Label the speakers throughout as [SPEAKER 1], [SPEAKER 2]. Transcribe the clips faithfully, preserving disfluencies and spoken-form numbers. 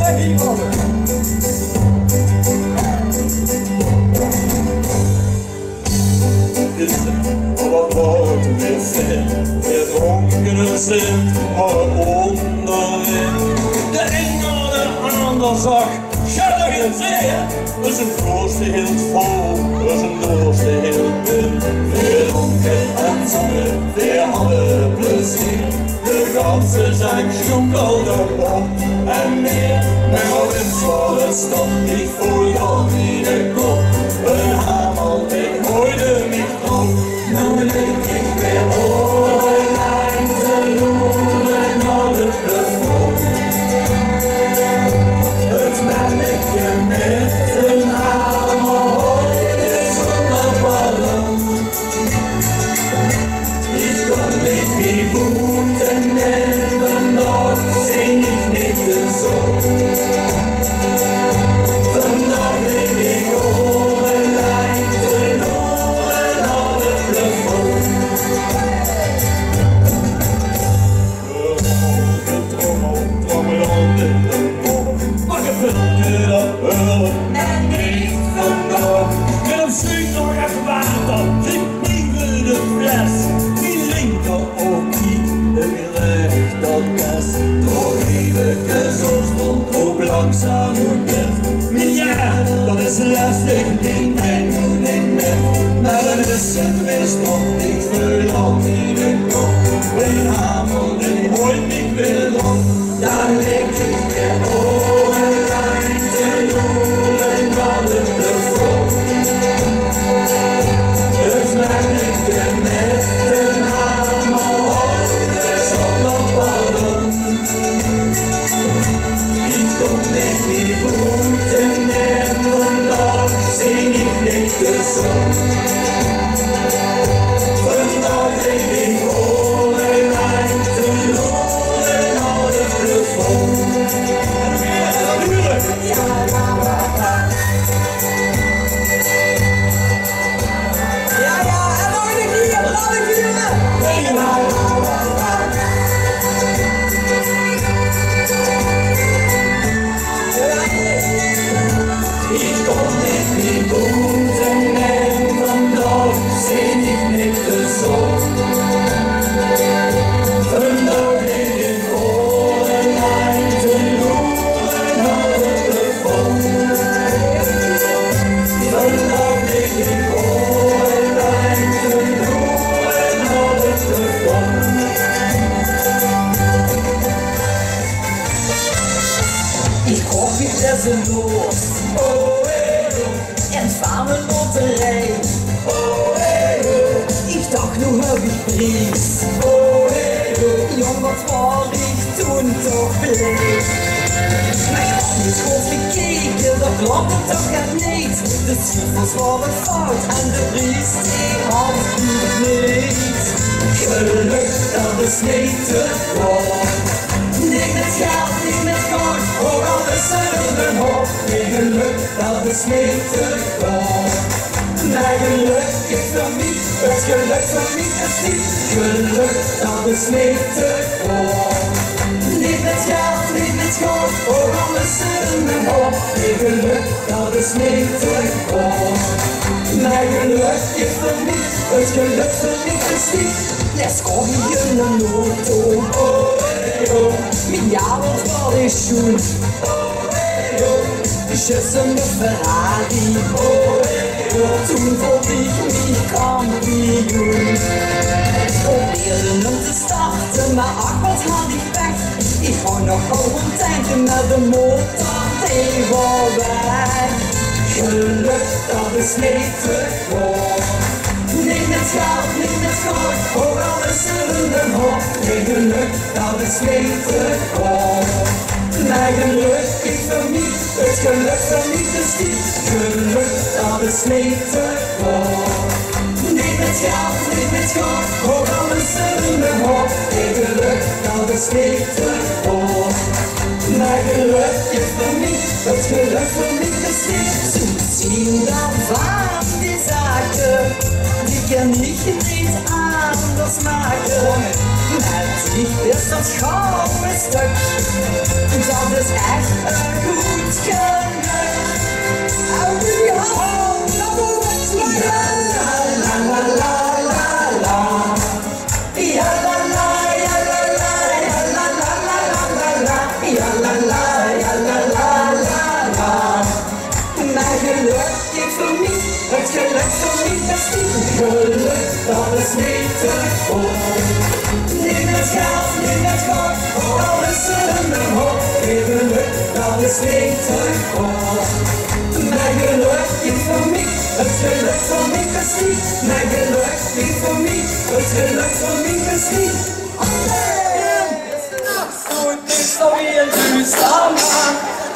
[SPEAKER 1] Vad var det sen? Det ångren sen har onda väg. Det ena och det andra sak känner vi inte. Och så blås det helt få, och så blås det helt bil. Det är onkel ensamme, det har det plötsligt. Det gav sig sig klunkalder bort än mer. Men av en svare stopp, ich får jag vid det gott. En hammar, det höjde mitt kropp. Nu ligger jag med åren till jorden och det blev flott. Ett människa med en hammar höjde sommarballen. Ich komm nicht wie guten Elben dort, sing ich nicht so. Von dort leg ich overleid til Norden og det blev flott. Drømmer, drømmer, drømmer, mange følger og hører, men ikke for nok. Mellom sygdom og erfarer, fik livet plads. Vi linker og kigger, vi rægter gas. Drog livet gas og strøm og langsomt ud. Min hjerte, det slags ikke endnu ikke med. Når det er sendt vist om, ikke følger mine går. Men hammer, den højt ikke ved om. Der ligger ikke overleid til jorden, når det blev flott. Et menneske med den hammer højde sommerballen. Ich komm nicht wie guten Elben dort, sing ich nicht gesund. Von dort leg ich overleid til Norden og det blev flott.
[SPEAKER 2] Ja, ja, en nog een keer, nog een keer.
[SPEAKER 1] Ich komm nicht wie guten Elben dort, sing ich nicht gesund. Von dort leg ich overleid til Norden og det blev flott. Von dort leg ich overleid til Norden og det blev flott.
[SPEAKER 2] Ich koch mich los,
[SPEAKER 1] Oh, hey,
[SPEAKER 2] en warme Lotterei.
[SPEAKER 1] oh, hey,
[SPEAKER 2] Ich dacht, nu hab ich Preis.
[SPEAKER 1] oh, hey,
[SPEAKER 2] Jong, wat war ich toen toch blij. Mijn hand is goed gekeken, dat klopt het toch echt niet. De cijfers waren fout en de prijs die had ik niet.
[SPEAKER 1] geluk dat is niet te kort.
[SPEAKER 2] Niet met geld, niet met goud,
[SPEAKER 1] Voor alles in mijn hoofd, nee, geluk dat is niet te kort. Nee, geluk is voor mij, het geluk voor mij is niet. Geluk dat is niet te kort.
[SPEAKER 2] niet met geld, niet met goud.
[SPEAKER 1] Voor alles in mijn hoofd, nee, geluk dat is niet te kort. Nee, geluk is voor mij, het geluk voor mij is niet.
[SPEAKER 2] Les kom je in een auto.
[SPEAKER 1] Oh, hey, oh,
[SPEAKER 2] Mijn jaar wat was ik schoen.
[SPEAKER 1] oh, hey, oh,
[SPEAKER 2] Schüsse mit Ferrari.
[SPEAKER 1] oh, hey, oh.
[SPEAKER 2] Toen vond ik mich kampioen. Probeerde hem te starten, maar ach wat had ik weg. Ik wou nog gewoon tanken, maar de motor die was weg.
[SPEAKER 1] Geluk dat is niet te kort.
[SPEAKER 2] Niet met geld, niet met goud.
[SPEAKER 1] Voor alles in mijn hoofd, nee, geluk dat is niet te kort. Nee, geluk is voor mij, het geluk voor mij is niet. Geluk dat is niet te kort.
[SPEAKER 2] Niet met geld, niet met goud.
[SPEAKER 1] Voor alles in mijn hoofd, nee, geluk dat is niet te kort. Nee, geluk is voor mij, het geluk voor mij is niet.
[SPEAKER 2] Zu ziehen, da waren die Sachen, die kann ich nicht anders machen. Met dich ist das kaum ein Stück, dat is echt een geluk voor mij besteed. Geluk, dat is niet te voor. Niet met geld, niet met geld, al is er in de hoofd. Geen geluk, dat is niet te voor. Mijn geluk niet voor mij, het geluk voor mij besteed. Mijn geluk niet voor mij, het geluk voor mij besteed. Goed is zo wie een duurzaam man.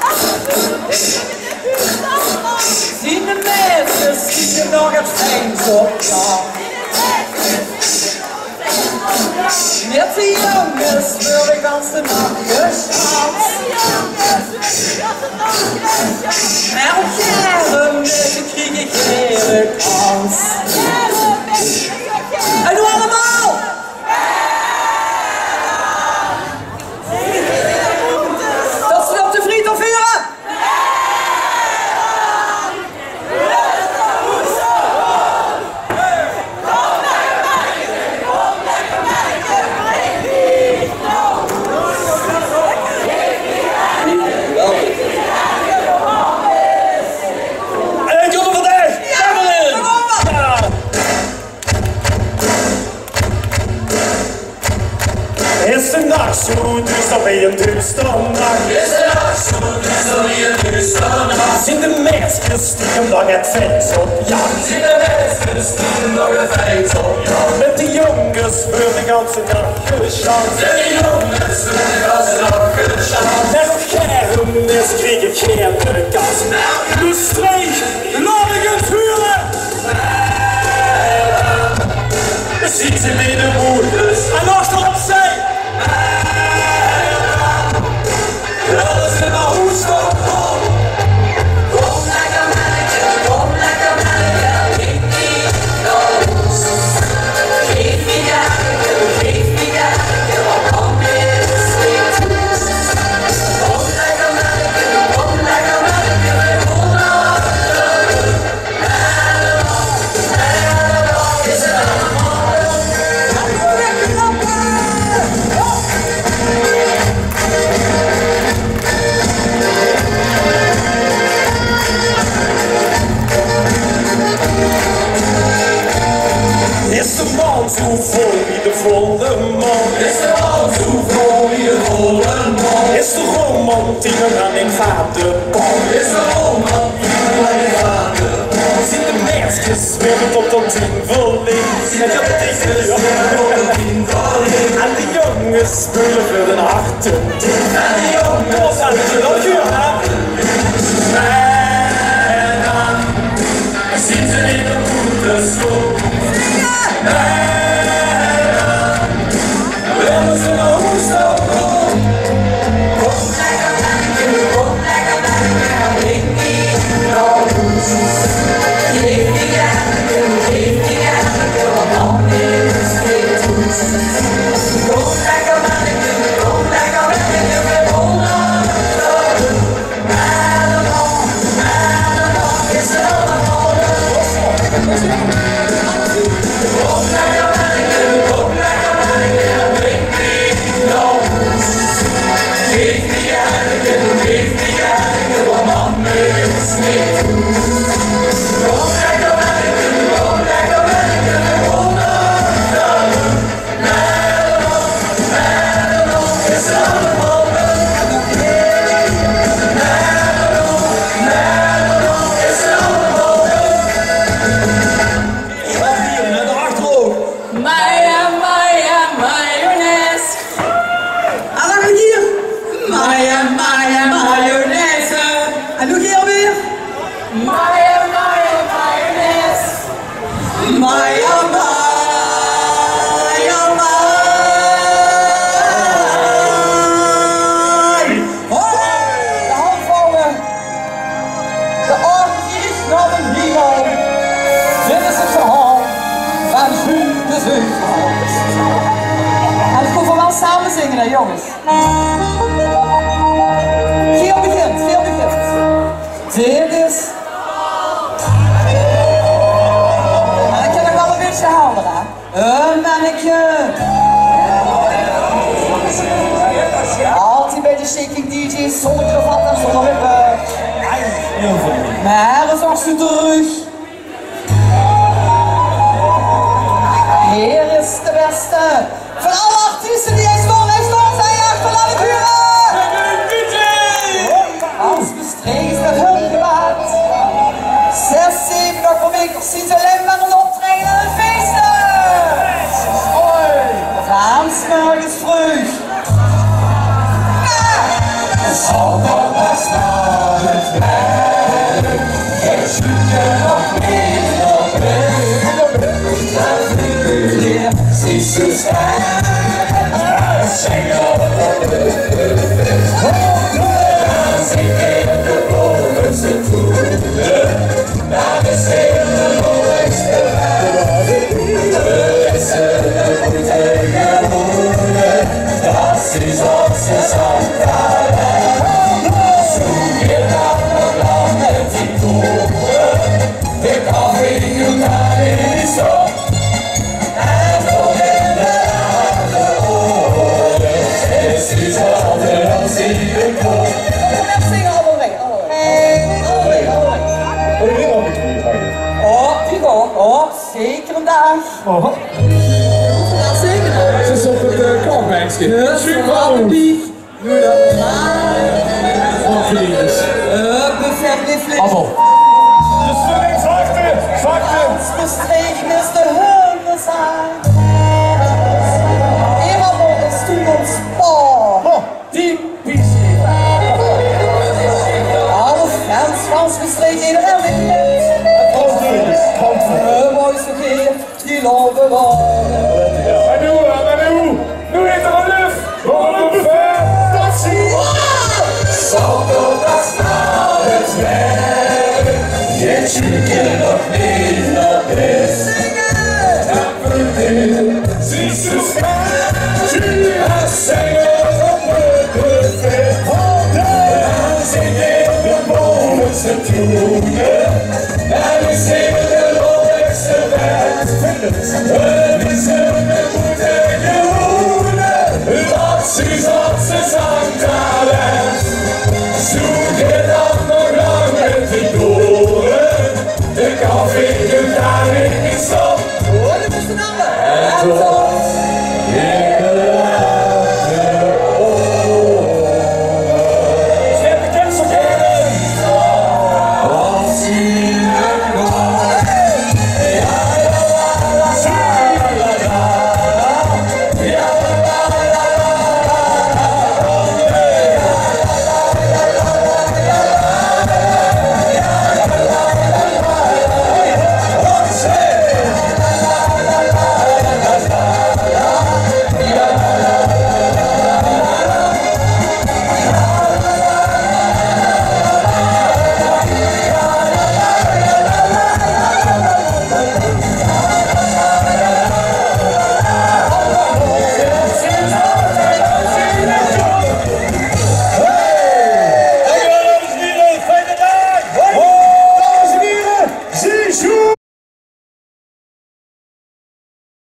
[SPEAKER 2] Zien de mensen, zien je nog het fijns op jou. Met die jongens wil ik als de nacht geschaald. En op jaren mensen krieg ik geen kans. En doe allemaal! Dat ze op de vriend of heren!
[SPEAKER 1] Is de nacht zo dus dan ben je dus dan nacht? Is de nacht zo dus dan ben je dus dan nacht? Zien de mensen stiekem nog het feit op jacht? Zien de mensen stiekem nog het feit op jacht? Met de jongens wordt de ganse nacht geschaald. Met de jongens wordt de ganse nacht geschaald. En op Germes krieg ik geen kans. Nu streek, laat ik het huren! We zien ze bij de moeders en achterop zijn. Alles in de hoes van kom. Kom lekker manneke, kom lekker manneke. Geef me los. Geef me janneke, geef me janneke. Wat kom je steeds los. Kom lekker manneke, kom lekker manneke. We wonen op de rug. Is het allemaal? Is de man zo vol wie de volle man? Is de man zo vol wie de volle man? Is de romantiek aan mijn vaderbal? Is de romantiek aan mijn vaderbal? Zien de meisjes zwemmen tot dat ding verliefd? En dat is en de jongens spullen voor de harten. En de jongens aan de jongens. En dan zien ze in de moeder zo.
[SPEAKER 2] En het moet wel samen zingen, hè, jongens. Giel begint, Giel begint. Dit is... En ik kan nog wel een beetje houden, hè. Een mannetje. Altijd bij de shaking D J's, zonder kravat en zonder wippen. Maar is ook zo terug. feesten. Van alle artiesten die eens voor heeft staan zijn achter aan het huren. Als bestreden met hun gewaad. Zes, zeven dag per week zien ze alleen maar een optreden en feesten. Vlaams morgens vroeg.
[SPEAKER 1] Zondag was naar het werk. Ik zoek je nog niet op weg. Dat figuur is zo sterk. Maar zing op de lucht. Dan zing ik de bovenste toeren. Naar de zevenhonderdste weg. We zullen moeten gewonnen. Dat is onze zandkaart.
[SPEAKER 2] Zeker een dag.
[SPEAKER 3] Oh.
[SPEAKER 2] Ja, zeker een dag.
[SPEAKER 3] Ze is op het uh, kampbankje.
[SPEAKER 2] Dus,
[SPEAKER 3] super
[SPEAKER 2] bief.
[SPEAKER 3] Doe dat. Wat vriendjes.
[SPEAKER 2] Uh, buffet, buffet.
[SPEAKER 3] Appel.
[SPEAKER 1] De swing, zachte, zachte.
[SPEAKER 2] Als bestregen is de hundezaak. Eenmaal is toen ons spoor.
[SPEAKER 3] Typisch.
[SPEAKER 2] Alle fans van ons bestregen in elk net. De mooiste keer die lopen worden.
[SPEAKER 1] Maar nu, maar nu. Nu heeft er een lucht. Voor een buffet. Dat zie je. Zondag was naar het werk. Je zoekt je nog niet op is. Dat verdient. Zie ze staan. Zie haar zingen op het buffet. Dan zing ik de bovenste toeren. En we zingen de lolligste wet. We